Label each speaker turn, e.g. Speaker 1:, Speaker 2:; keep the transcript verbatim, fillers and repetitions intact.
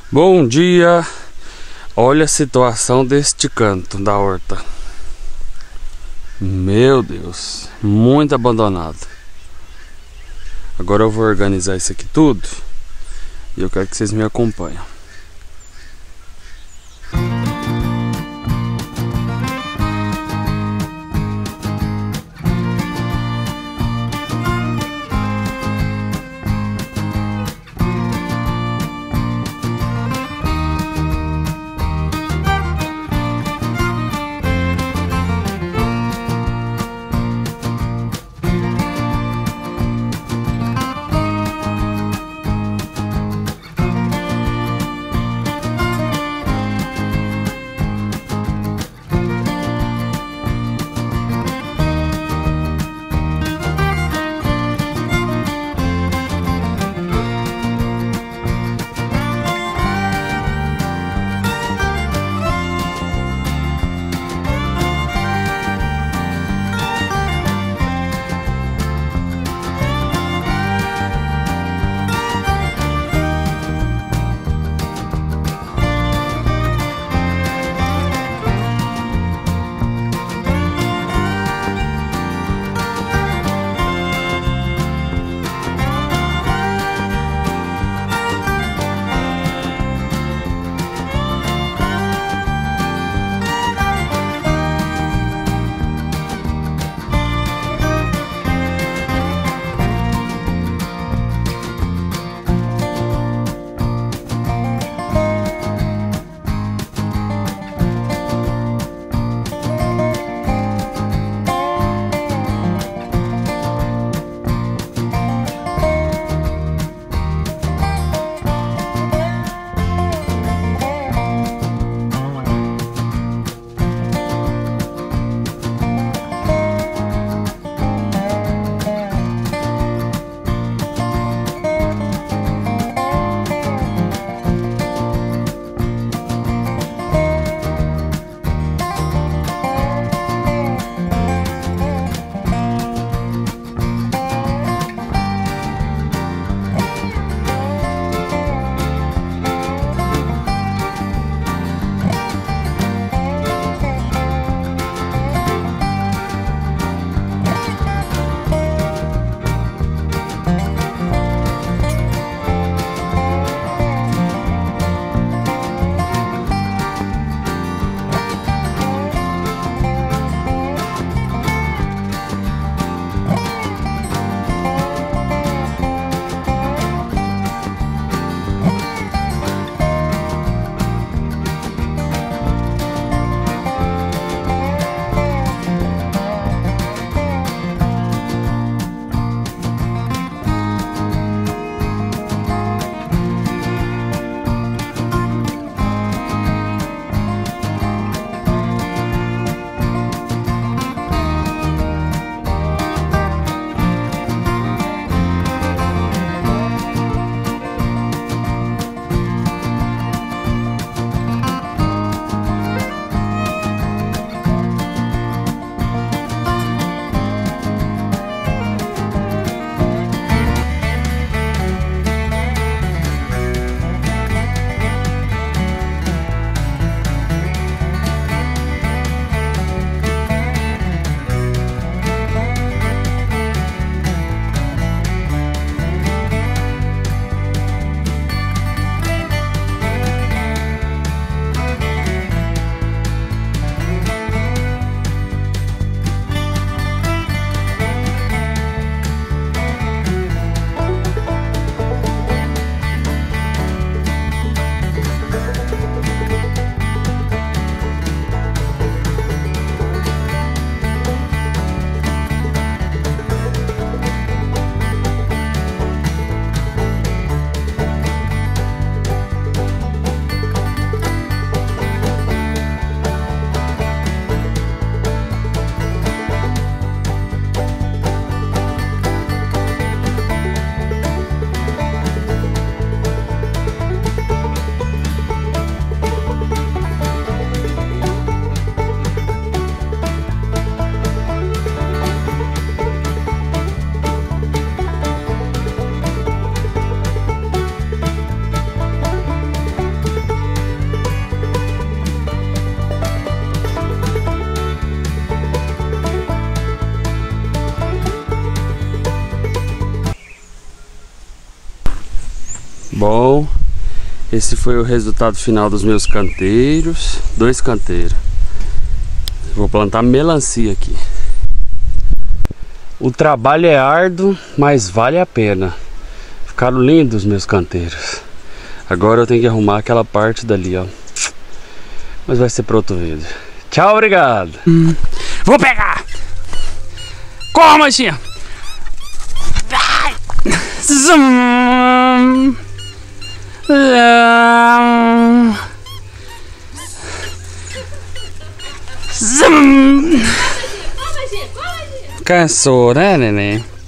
Speaker 1: Bom dia. Olha a situação deste canto da horta. Meu Deus, muito abandonado. Agora eu vou organizar isso aqui tudo e eu quero que vocês me acompanhem. Bom, esse foi o resultado final dos meus canteiros. Dois canteiros. Vou plantar melancia aqui. O trabalho é árduo, mas vale a pena. Ficaram lindos os meus canteiros. Agora eu tenho que arrumar aquela parte dali, ó. Mas vai ser para outro vídeo. Tchau, obrigado. Hum. Vou pegar! Corra, manchinha! Zum. Zum. Cansou, né, neném?